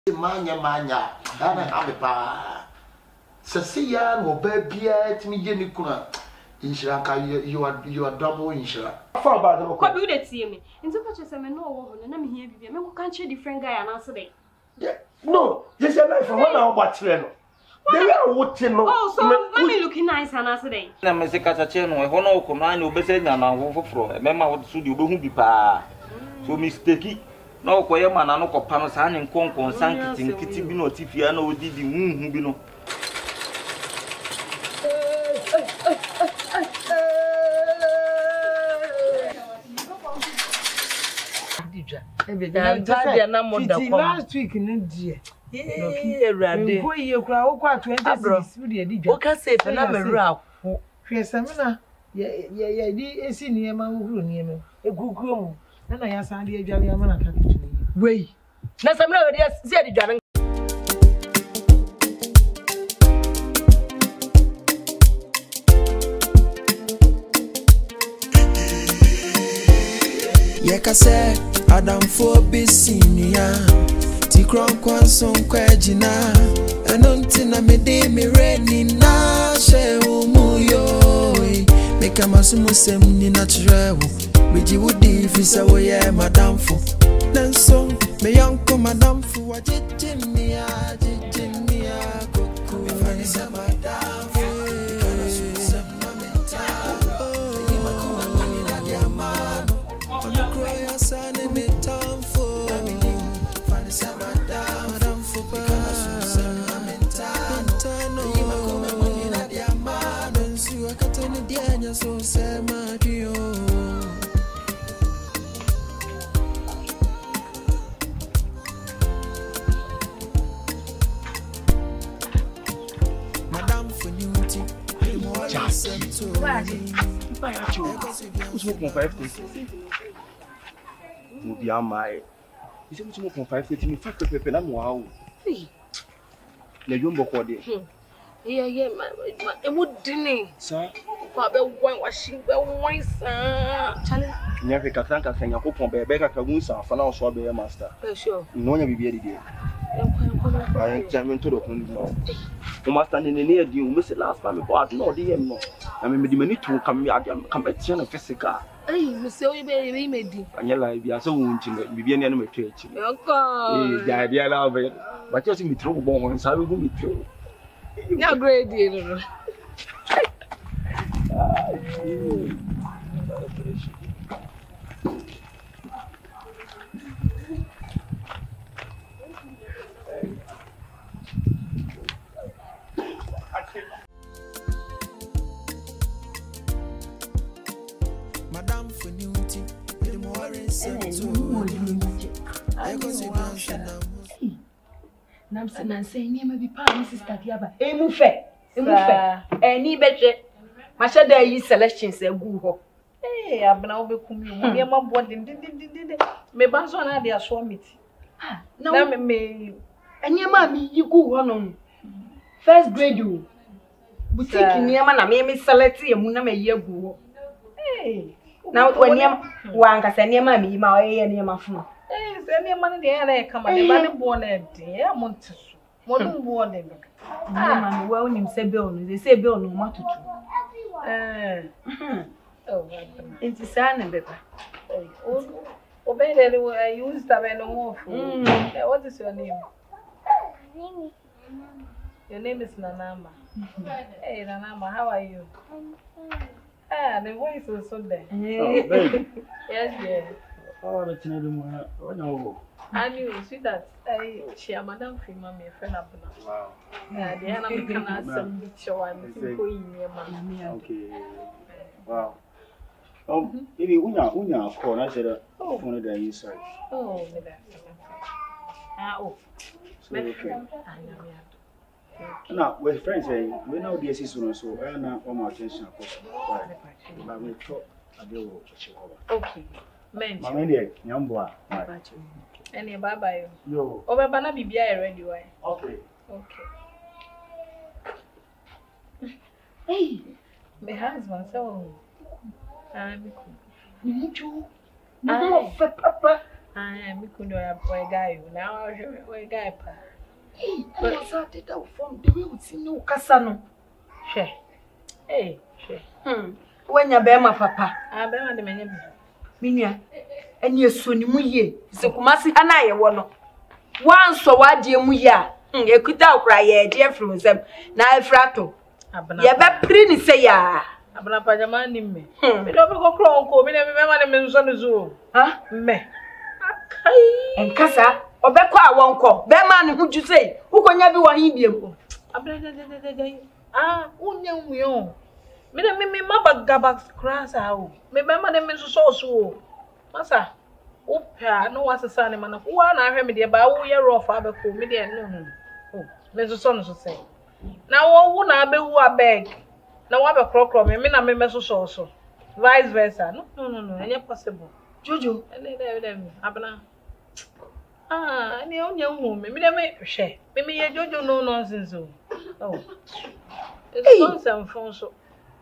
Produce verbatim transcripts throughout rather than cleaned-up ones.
Manya manya, ana have pa. Sasia no babia timi je ni kuna. Inshira ka you are you are double inshira. For about the ko bi dey tie me. Nti fa chese me no wo ho na me hia bibia. Me ko kan che different guy ana so dey. Yeah. No, just your life what na about no. They are watching no. Oh, so mommy looking nice ana so dey. Na me se kasa che no, e ho na ko na o be se nya na ho foforo. Me ma wo so di obehu bi pa. So mistake. Na okoye mana no kopa no sa ne nkonkon sankiti nkiti bi no tifia na odidi hunhu bi no. Last week no dear. Eh, Erade. Go ye kura wo kwa twenty-six we dey didwa. O ka say pe na meru akwo. Hwese me na ye ye di esi niema wo huru niema. Eguguro mu. Na na ya san de adwale ama na ka kitu ni. Wey. Na samra we dey si adwale. Yeka se MADAMFO bisinia ti kronkwan son kwagina enonti na mede me reni na she umuyo meka masumusem ni natural Biji wudi fisa wo ye MADAMFO nanso me yanko MADAMFO wa jijimia jijimia koko me fani sa MADAMFo kana susem mamenta ni makuma ni na diamano ono kroya sane me tamfo fani sa MADAMFo kana susem mamenta ni makuma ni na diamano nsu akatene dianya so sema dio. Who's smoking five thirty? Will be on my. You say, smoking five thirty, me five pepe, and I'm wow. The Jumbo Cody. Yeah, yeah, it would dinner, sir. Father, one washing, well, one, sir. Charlie, never can thank us and your coupon by Becca Cagusa for now, so be a master. Sure. No one will be ready. I am coming to the window. You must stand in the near you, Miss last time, but no, dear, no. I mean, the minute to come here, come back to physical. Hey, Monsieur, you may made it. And your life, you are so wounded, you be an enemy church. Uncle, the idea of it, but just me through bones, I will be through. You're great, dear. MADAMFO newty, the more in I go see Namson and say, near maybe Palm, Sister Diaba. Eh, Mufe, eh, Mufe, eh, ni better. My shadow is selection, say, Goo. Eh, I've been over coming. My mom wanted, did, did, did, did. Me bands on idea, swam it. Ah, no, me, and your mammy, you go on. First grade, you. Boutique near man, I may miss select a moon, a year go. Eh. Now, when you want to send your mammy, my ear near my phone. Eh, send your money there, come on, the money born at dear Montes. One born them. Ah, well, him say Bill, they say Bill no matter. Eh, oh, it's a sign and better. Obey the way I used to have no more food. What is your name? Your name is Nanama. Hey, Nanama, how are you? Ah, the voice was so there. Yes, yes. Oh, that's another one. Oh, no. I knew, see that I share MADAMFO, mommy, a friend up now. Wow. Yeah, the enemy can ask some big show and going near mommy. Okay. Wow. Oh, maybe Unya, Unya, call. I said, oh, one of the inside. Oh, ah, oh. Okay. Now, we're friends, we know the assistant, so I know all my attention. But we talk a deal. Okay. Men. My dear, young boy. Any bye bye. Yo. Over Bana be ready. Why? Okay. Okay. Hey, my husband, so I'm cool. You need to. No, Papa. Ah, me kundo ya boy guy. Now I boy guy pa. Hey, but so did that from the way we see no kasano. She. Hey, she. Hmm. When your bema papa. Ah, bema de menye. Minia. Eni eso ni mu ye. Se kumasi ana ye wo no. Wan so wade mu ye a. Hmm, ekuta okra ye de afrum sem. Na afrato. Abana. Ye be pri ni se ya. Abana pa jama ni me. Me do be ko kro nko, me de me bema de me nso no zo. Ha? Me. Akai. Enkasa. Obekọ awonko be ma ne huju sei ukonya bi wa hin biem abredededede ah unya nwo me de me me mabagaba cross awo me be ma de me so so o masa upia no wasesa ne mana wa na ahwe me de ba wo ye rough abeko me de no no oh me so so no so sei na wo wu na abewu abeg na wa be krokro me me na me me so so so vice versa no no no no any possible jojo ene de de abana. Ah, ni onye nwu me, me me hwe. Me me ye jojo no nonsense o. Oh. It's nonsense phone so.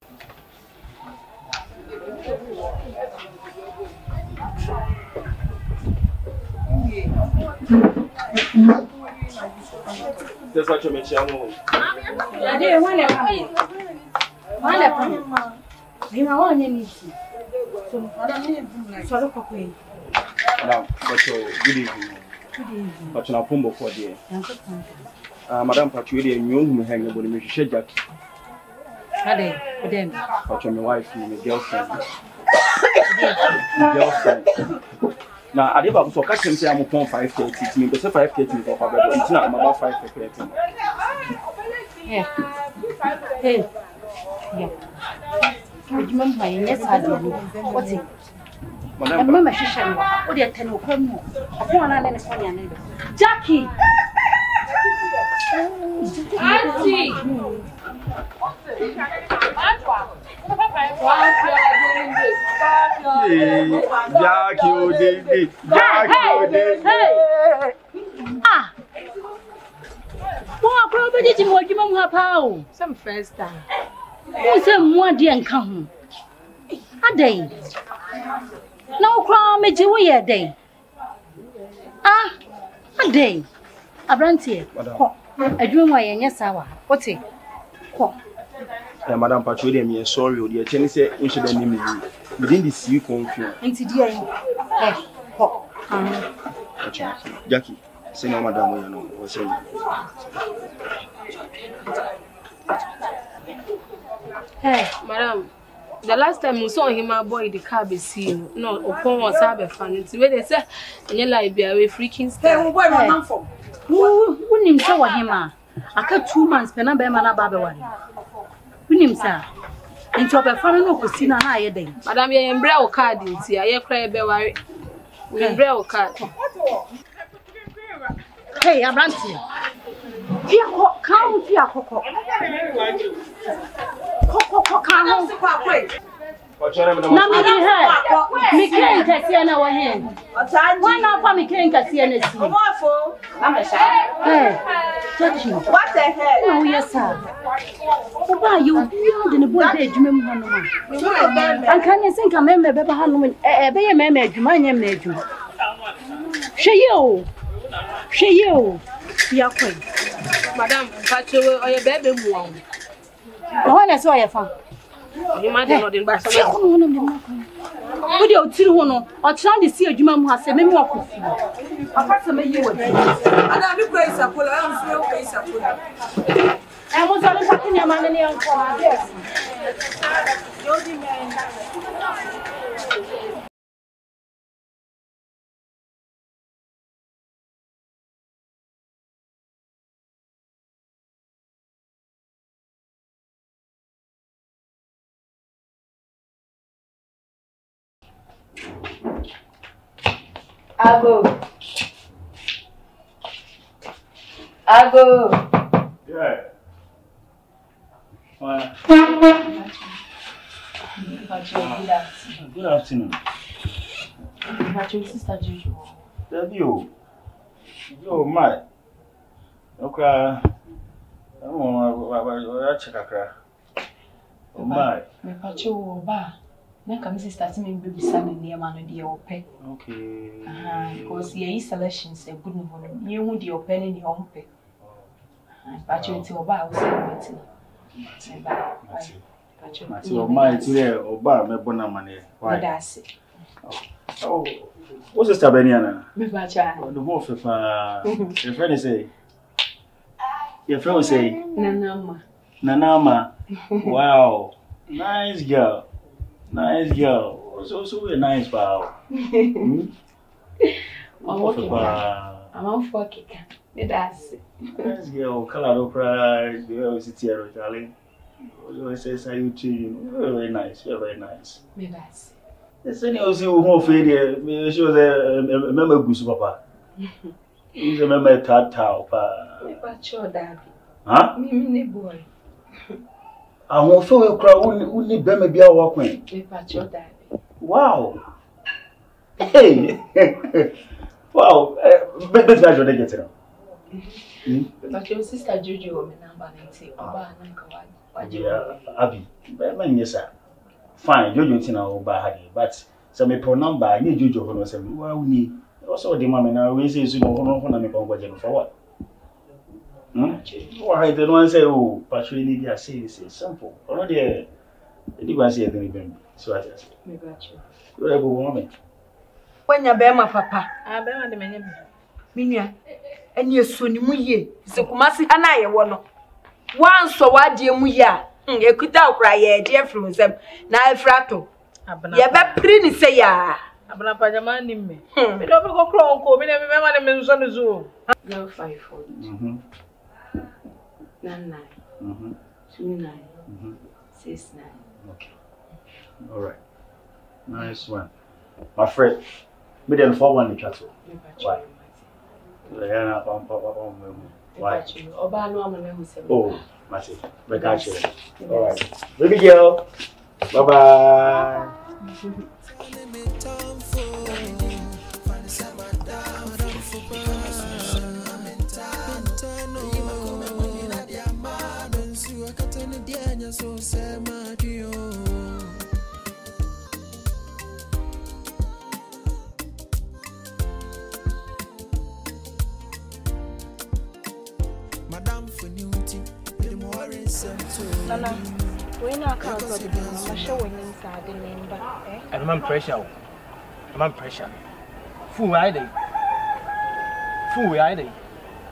That's what you mentioned. Ya de wane pa. Wane pa. Gina wanye miti. So mfada mimi so ko ko. Now, but good evening. But na pombo for there. Ah, Madam Patricia, you know hang about me share Jackie. Ade, odem. But my wife, my girlfriend. Girlfriend. Now, I never so catch him say I'm upon five thirty. Me go say five thirty for Papa, but it's not about five thirty. Yeah. Hey. Yeah. Would you remember yes I do. What's it? Madam, Mama shisha no. O de tene okwa mu. Okwa na na ne kwanya na. Jackie. Auntie. Jackie Odede. Jackie Odede. Ah. Wo akro be di mo adwuma mu ha pa o. Some first time. Wo se mu ade nka ho. Adai. Na okra meji wo ye den. Ah. Adai. Abrantie. Ko. Adwuma ye nya sawa. Wote. Ko. Eh, Madam Patricia, me sorry, the attorney say we should name me. Within the sea confusion. Enti dia yi. Eh. Ko. Ah. Jackie, say no, Madam, you know, or say. Hey, Madam. The last time we saw him, my boy, the car be seen. No, upon was have a fan. It's where they say, and you like be a freaking style. Hey, where my from? Who who nim say wa hima? Aka two months pe na be ma na ba be wa. Who nim say? Nti obefa no ko si na na aye den. Madam, ye embre o card nti aye kra be ware. We embre o card. Hey, Abranti. Fia ko kan fia kokko. Kokko kokko kan ho. Na mi di he. Mi ken kase na wa he. Why na fa mi ken kase na si? Omofo. Hey. Touch me. What the hell? No, yes sir. Oba you you de ne bo de adwuma mu hono ma. An kan ye senka membe be ba hanu eh eh be ye membe adwuma nya me adwuma. Hwe ye o. Hwe ye o. Ya kwai. Madam, Patricia, oye bebe mu won. O na so ye fa. You might not in Barcelona. Se ko no dem na ko. O de o tiri ho no, o tran de si adwuma mu ha se me me wakofi. Papa se me yi wo. Ada mi kwa isapola, am se o kwa isapola. E mo so le pati ni amane ni anko ma yes. Yo di me. Ago. Ago. Yeah. Fine. Good afternoon. Patrick, sister Juju. That you. Yo, my. Okay. I don't want to check a crack. Oh, my. Me pacho ba. na come sister to me baby son near man the open. Okay. Ah, because ye selections a good one. You would the open in your own pay. But you to about was it. But your mind today or bar me bona money. Why that's it. Oh, what's the Stabaniana? Me bacha. The wolf if uh your friend say. Your friend say Nanama. Nanama. Wow. Nice girl. Nice girl. So so very nice pal. Hmm? Oh, okay. I'm on for kick. That's it. Nice girl. Color cry. The way we sit here, darling. You say say you too. Very nice. You're very nice. Me that's it. The senior was you more fair. Me she was a member goose papa. He's a member tat tau pa. Me bacha daddy. Huh? Me me boy. I won't feel a crowd only be maybe a walk when. Me bacha daddy. Wow. Hey. Wow. But this guy don't get it. But your sister Jojo me number ninety. Oba na ka wa. Yeah, Abi. Man yes sir. Fine, Jojo tina oba hadi, but some me pro number ni Jojo hono say wa uni. Also the mama na we say so no hono na me kon gwaje for what? Hmm? Why the one say oh, patrol ni dia say say simple. Ono dey the one say every bem. So I just. Me got you. You able woman. When ya be ma papa. Ah be ma de menye me. Minua. Eni eso ni mu ye. Se kumasi ana ye wo no. Wan so wade mu ye a. Hmm, ekuta okra ye de afru nsem. Na afrato. Abana. Ye be pri ni se ya. Abana pajama ni me. Me do be ko kro onko, me na me ma de me nso ne zo. zero five four. Mhm. Nine nine. Mhm. Two nine. Mhm. Six nine. Okay. All right. Nice one. My friend, me dem for one chatto. Why? Yeah, na pam pam pam. Why? Oba no amana hu se. Oh, Mati. We catch you. All right. Baby girl. Bye bye. So say my dear. Madamfo niuti, the more in some too. Nana, we na account of the mama show when inside the member. Eh? I'm on pressure. I'm on pressure. Fool I dey. Fool I dey.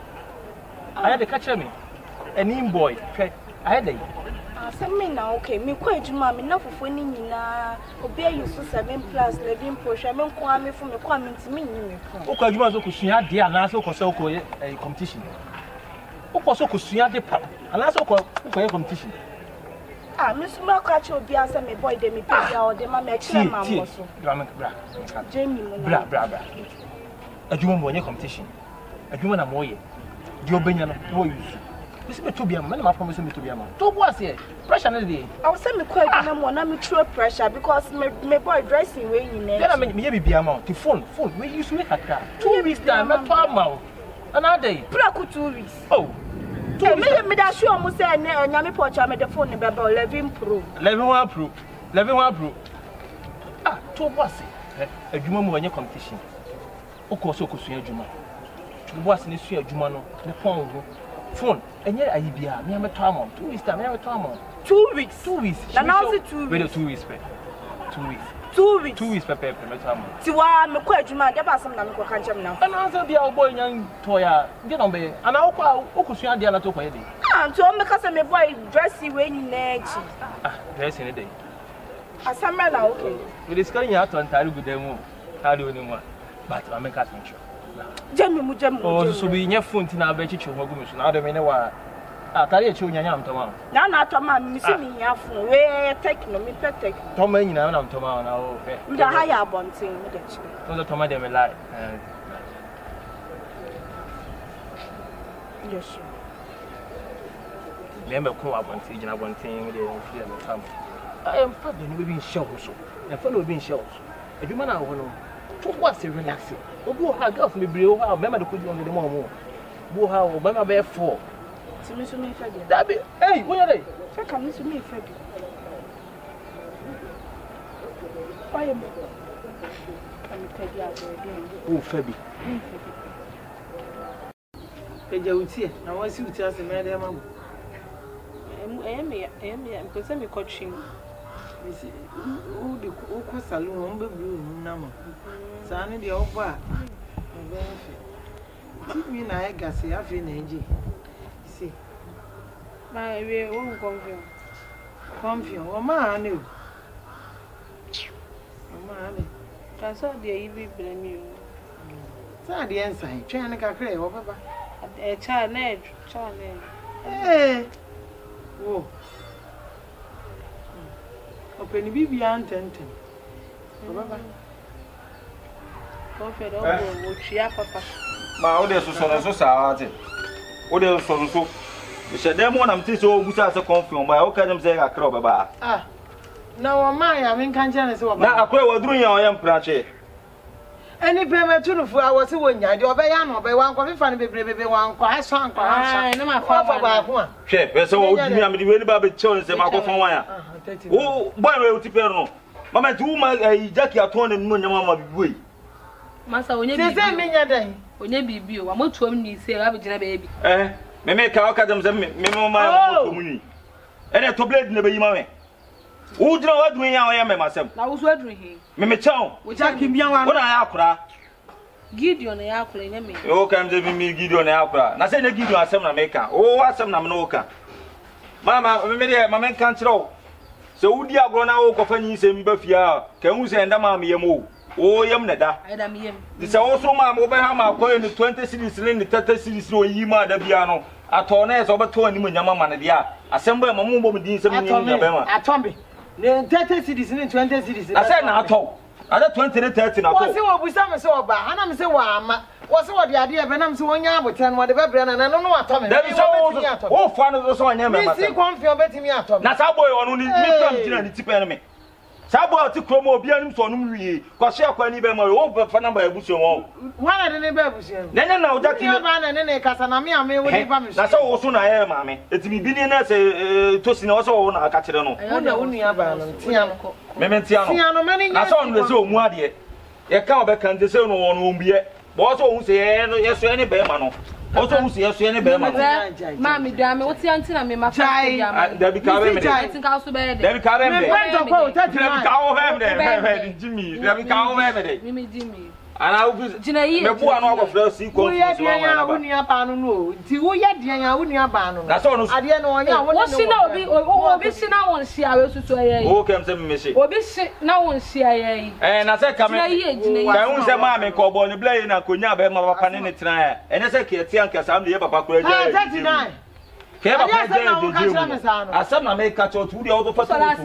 I had to catch me. An in boy. I dey. Send me now, okay. Me quite mammy, enough of winning na obey you so seven plus eleven push. I mean, Kwame from the coming to me. Okay, you must go to dear and also consult a competition. Who also could see the pub and also a competition. Ah, Miss Marcatch will be answer me boy, they me pay or the mamma, mamma, Jamie, bra, bra, bra. A human boy competition. A human am way. Your Benjamin, boy. This is to be a man, I promise me to be a man. Two was here. Pressure on the day. I will send me quite a more, I'm true pressure because my boy dressing way in there. Then I mean, maybe be a man to phone, phone, we used to make a car. Two weeks time, not twelve mouth. Another day. Praku two weeks. Oh. Two weeks. Me that show almost say, Nami Pocha made the phone about eleven Pro. eleven Pro. eleven Pro. Ah, two was it. A Juma when you competition. O course, o course, Juma. The boss in this year, Jumano, the phone. Phone. And yet I be a mere time. Two weeks time, mere time. Two weeks. Two weeks. And now it's two weeks. Wait, two weeks, two weeks. Two weeks. Two weeks per paper, per time. So I'm a quite man, there are some Namco country now. And also be our boy young Toya, get on me. And I'll call Okusia the other two for ah, so I'm because I'm a boy dressy when you next. Ah, dress in a day. As I'm now, okay. We're discussing out on Taru with them. How do you know? But I'm a cat picture. Jammy Mujam. Oh, so be your phone in our betty to Mogumus. Now, the minute. Ah, carry a children, I'm Tomorrow. Now, not Tomorrow, missing me, where take no me take. Tommy, you know, I'm Tomorrow now. With a higher bond thing, no, the Tommy, they may lie. Yes, sir. Remember, come up on stage and I want thing with the fear of time. I am probably being shot also. And follow being shot. If you man, I want to what's a relaxing. Oh, go how girls may be over. Remember to put you on the more. Go how, remember, bear four. That be, hey, where are they? Check on Miss Me, Freddy. Why am I? Oh, Fabi. Pejautie, na wasi uti ase me dem am. Em em em em pese me coaching. Misi u de u ko salon o mbe blu na ma. Sa ne de obo a. Mbe afi. Ti mi na e gase afi na eji. Si. Ma we won confirm. Confirm o ma na o. O ma na. Ka so de yi bi bra mi o. Sa de ensan, twa ne kakra e wo baba. Eh, child, ned, child, ned. Eh. Whoa. Open bibi antenten. Baba. Confed over what she papa. Ma o de so so so sa ate. O de so so. We said them one am think so busa say confirm ba o ka dem say akra baba. Ah. Na wo ma ya men kan jana say wo ba. Na akwa waduru yan o yam prache. Any payment to for I was one ya, the obey no be one coffee fan baby baby one kwa so an kwa. Ah, no ma fa ba ko. Hwe, pe so o dimi am de we ni ba be chew say ma ko fon wan ya. O boy we uti pe no. Mama ti uma jackie aton ne no nyama ma bibuyi. Masa onye bibi. Se se menya dan. Onye bibi o, wa motuom ni se wa be gina be bi. Eh, me me ka o ka dem say me me ma motuom ni. Ene to blade ne be yima me. Wo jina wa dun yan o ya me masem. Na wo so aduru he. Me me chew. Wo jackie bia wan. Wo na ya akura. Gideon ya akura nya me. O ka mze mi Gideon ya akura. Na say ne Gideon asem na me ka. O asem na me no ka. Mama me me de mama kan kire. So wudi agro na wo kofa nyi sem ba fia ka hu se nda ma me yem o o yem na da aida me yem di se wo so ma mo be ha ma ko ni twenty series ni thirty series o yi ma da bia no ato na so be to ni mo nyama ma na dia asem ba ma mo bo din sem nyi nya be ma atombe ne thirty series ni twenty series na say na ato ada twenty ni thirty na to wo se wo busa me se oba ana me se wa ama wo se wo de ade e be na me se wonya aboten wo de be bre na na no no atome da bi so wo fa no so wonya me ma se mi si confirm betimi atome na sa boy onu ni mi pam jina ni tipe me sa boy ti kromo obi anim so onu wie kwa se akwa ni be ma wo fa number ebuso wo wana de ne be ebuso na na na o jaki ni ba na ne ne kasa na me ame wo di ba me na sa wo so na ye ma me eti bi ni na se to si na wo so wo na aka kire no wo na wo nua ba no tia no me me tia no tia no me ni na so no se o mu ade ye ka obe kan de se no wo no mbiye bo so hu se ye no ye so ye ne be ma no o so hu se ye so ye ne be ma no ma me dua me wo tia ntina me ma fa da bi ka be me de tinka so be de da bi ka be me me pento ko thirty da bi ka wo be me de Jimmy da bi ka wo be me de Mimi Jimmy ana wo jina yi me bu anu agofra si ko wo ye de ya wo nua ba no no ti wo ye de ya wo nua ba no na so no ade no onya wo wo si na obi obi si na won si awe susu aye o kem se me se obi si na won si aye eh na se ka me ka hu se ma me ko bo ni bla yi na konya be ma papa ne ne tena ya ene se ke ti anka sam de ye papa kura ja ah thirty-nine ke papa ja je asam na me ka cho tu de o fa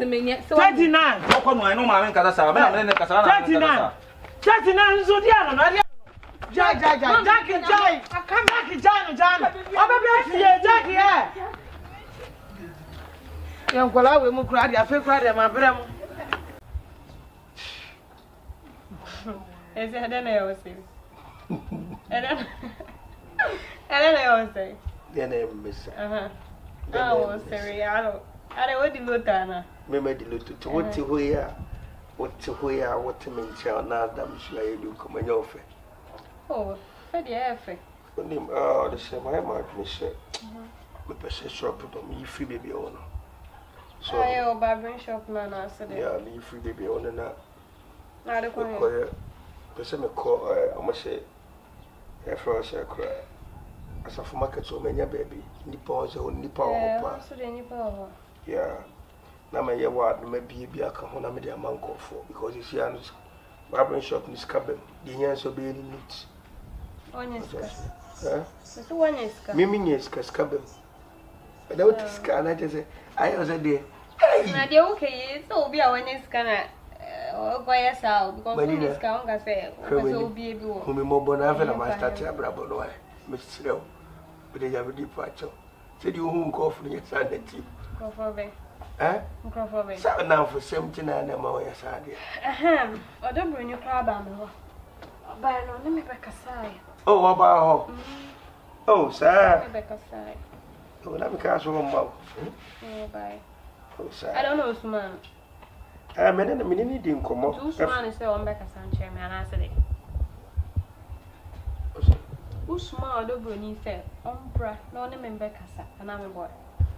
thirty-nine ko no ai no ma me ka sa me na me ne ka sa na thirty-nine thirty-nine zo dia no Jai jai jai Jackie jai come back jai jai oba be tie Jackie eh yan kola we mu kura dia fe kura dia ma brem ese hada na yo se era era na yo se dia na mesa aha ah o se real are we di lotana me me di lotu to what ho ya what ho ya what me ntia na adam so ya du ko manya ofe oh fe di efe oni ah the same I ma me se me pese shop do me free baby on so ayo barber shop na na se de yeah me free baby on na na de ko ko pese me ko eh o ma se e fro se ko asafo market so manya baby nipa o se nipa o pa so de nipa o yeah na me ye wa me bie bia ka ho na me de amankofo because you see an barber shop ni skabem di nya so be ni neat onyeska eh so onyeska mimi nyeska skabem da what ska na je ayo se de na de okay so obi a onyeska na o go ya sao because onyeska on ga se o so obi bi wo ho me mo bona fa na ma start abrabo no ai me srew be de ya be di pacho se di ho nkofu ni sa na ti nkofu be eh nkofu be sa na fo sem ti na na ma wo ya sa de ahem o do bro ni kwa ba me ho ba no ne me be kasai oh wa ba ho oh sa me be kasai oh na me ka so mo oh bye oh sa I don't know Usman Eh, me na me ni di nkomo. Two man say on beka sanche me ana say. Usma odobro ni say ombra na one me beka sa ana me boy.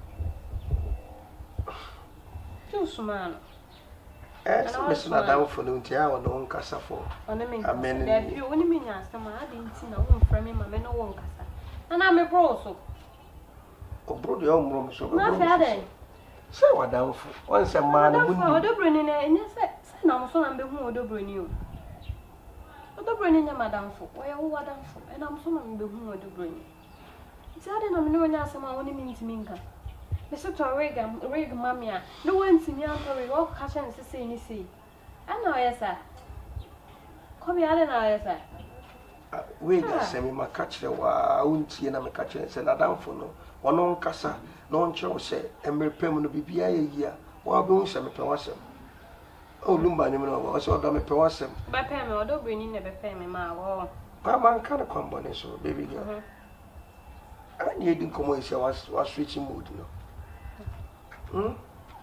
Two man. Eh, so me na dawo for no ntia wo no nkasa for. One me nkasa. Da bi one me nya asama ade nti na wo mfra me ma me no wo nkasa. Ana me bro so. Obro de omro so. Na fe ade. Say wadamfo. Won say man mu ni. Odobro ni na enya say say na mo so na be hu odobro ni o. Odobro ni nya madamfo. Wo ye wo wadamfo. E na mo so na be hu odobro ni. Ti ade na me no nya asama woni mi ntimi nka. Me so to rig rig mamia. No one ntimi anto rig o ka chen se se ni se. Ana o yesa. Ko bi ade na o yesa. We ga se me makachre wa untie na me kachre se na damfo no. Wono nkasa no nkyerɛ sɛ emerpem no bibia yɛ yia wa be hu sɛ mepɛ wasɛm o lumba nyem no wa sɛ ɔdɔ mepɛ wasɛm bɛpɛ me ɔdɔ brani na bɛpɛ me ma wo pa man kan kwambɔne so baby girl ani edi nkomo isi wa switch mood no hm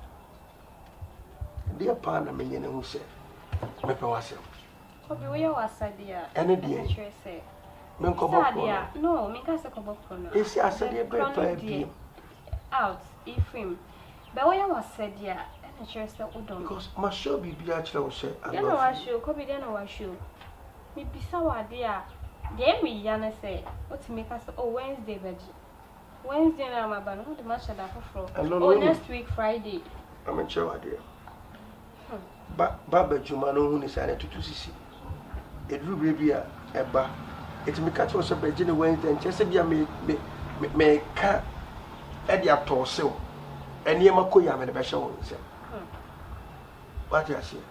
dia pa na me nyene hu sɛ mepɛ wasɛm ko bi wo yɛ wasadia ɛne die men ko bokko no men ka se ko bokko no esi asade be pa bi out ifim be wo ya wasade a na chere se udon because ma show bi bi a chere wo se I no wa show ko bi de no wa show mi bisa wa de a de mi ya na se o ti me ka se oh Wednesday beji Wednesday na ma ba no de ma shada foforo oh next week Friday am chere wa de ba ba bejuma no hu ni sa na tutu sisi edru brebi a eba it me catch us up Virginia Wednesday and chese bia me me me ka e dia to sew ene ma ko ya me de be hye won se what you say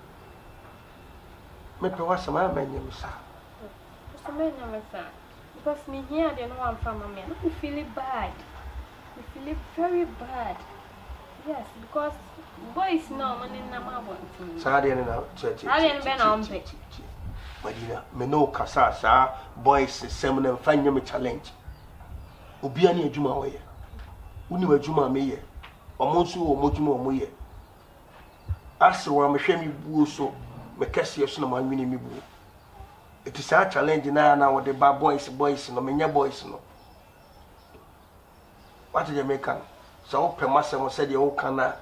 me pe wa sama ma nyem sa so me nyem sa because me here they no one from me I feel bad I feel very bad yes because boys no money na ma want sa de na church sa de be na ompe Madina, me no kasa sa boys sem na fanya me challenge. Obi ani adwuma wo ye. Uni adwuma me ye. Omo nso wo modwuma omo ye. Aswa me hwe mi buo so, me kase so na ma nwini mi buo. It is a challenge na na wo de ba boys boys no me nya boys no. What did you make an? So pemasem said you kana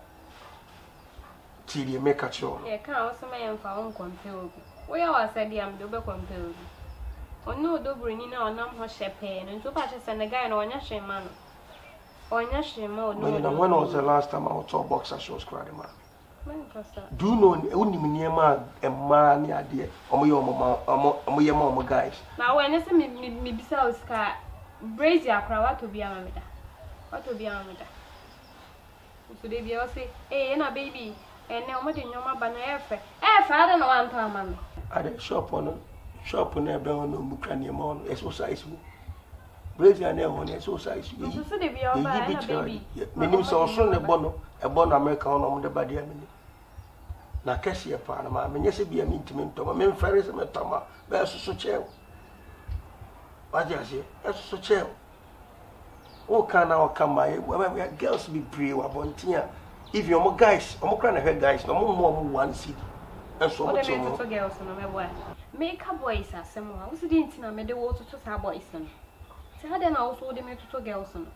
ti de make a show. Yeah, can also me en fa won compare. We are said am do be compare. Ono do brini na onam ho shepe no nto pa che Senegal na onya shema no. Onya shema no. No, when was the last time I saw boxer shows crowd man? Man pasa. Do you know uni mi niema e ma ni ade omo ye omo omo ye ma omo guys. Na we ne se me me bisa Oscar brace akra wa to bia mameda. Wa to bia mameda. So dey bia o say, "Eh, na baby, ene omo de nyoma ba na efe." Eh, father no wan pa mama. Ade shop on shop na ebe on mu twa ne ma on exercise mu. Brace na e on exercise. So so dey bia o ba na baby. Me nim so so ne bono e bono America on omo de ba dia me ni. Na kesi e pa na ma me nyese bia me ntimi ntoma me mfare se me toma be so so che. What you say? E so so che. O kana o kama e girls be brave abontia. If you are guys, I'm going to have guys, no more one city. And so much more girls on my boy. Make a boys as some house didn't know me the water to our boys. So I then also the me to girls on.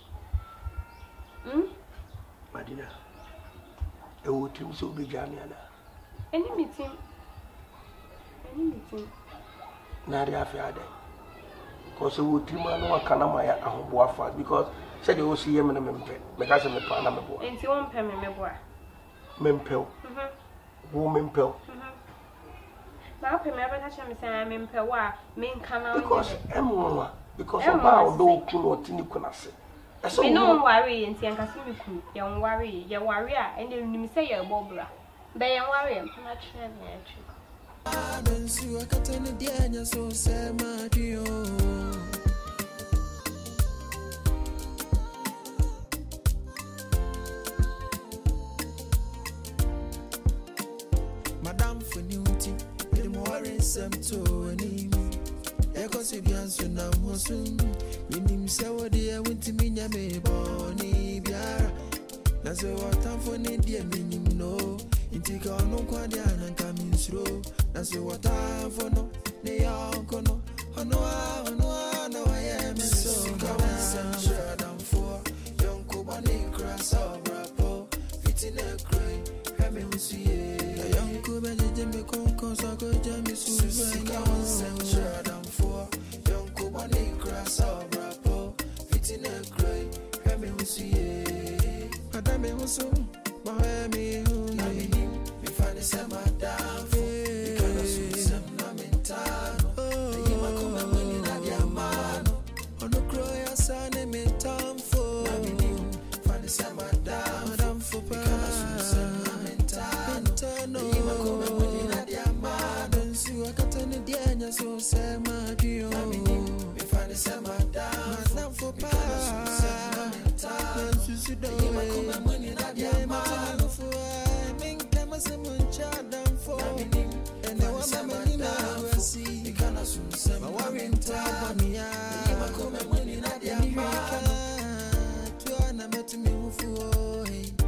Hm? Madina. A would team so be Jamiana. Any meeting? Any meeting? Nadia Fiade. Because a wood team no Kanamaya and Boafas because said you will see him in a mempe. Because I'm a Panama boy. And you won't pay me, my boy. Mempel. Woman pill. Now, pay me every time I say I'm in Pewa, mean canal. Because Emma, because of our dog could not Tinikunase. We don't worry and see and Cassimu, young worry, your warrior, and you say you're Bobra. They are worrying too much. I don't see a cat in the Diana so sad, my dear. Madam for Newty, the more in some to an evening. Echoes of Yanson, I'm Hosun. Minim Sawa, dear, went to me, Yame, Bonnie, Biara. That's what I'm for, Nadia, meaning no. Intika no kwadiana coming through. That's what I for no. They are gonna. Oh no, oh no, no, I am so good. I'm for young Kubani cross over po. Fitting a crane. Have me see a young Kubani Jimmy Concos. I go Jamie Susan. I'm for young Kubani cross over po. Fitting a crane. Have me see a Madame was so. Miami, we find the same MADAMFO. We can't assume some namentano. You might come and win in a diamano. On the croya son, MADAMFO. Find the same MADAMFO. We can't assume some namentano. You might come and win in a diamano. So I got any diana, so say my dear. We find the same MADAMFO. We can't assume some namentano. You might come and win in a diamano. And I want my money now. See, you can't assume some worrying time. You come and win in a diamond. To an amateur me who